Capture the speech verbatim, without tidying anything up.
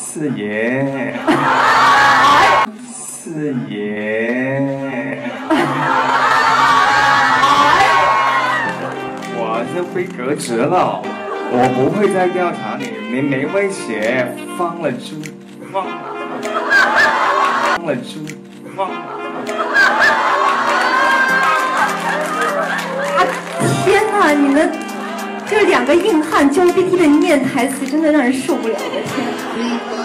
四爷，四爷，我是被革职了，我不会再调查你，你没威胁，放了猪，放，放了猪，放。 啊！天哪，你们这两个硬汉娇滴滴的念台词，真的让人受不了！我的天。